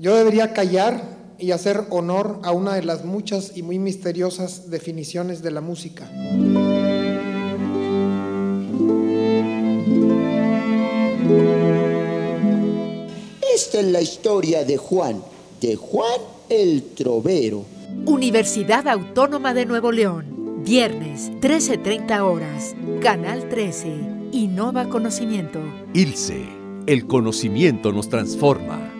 Yo debería callar y hacer honor a una de las muchas y muy misteriosas definiciones de la música. Esta es la historia de Juan el Trovero. Universidad Autónoma de Nuevo León, viernes, 13:30 horas, Canal 13, Innova Conocimiento. ILCE, el conocimiento nos transforma.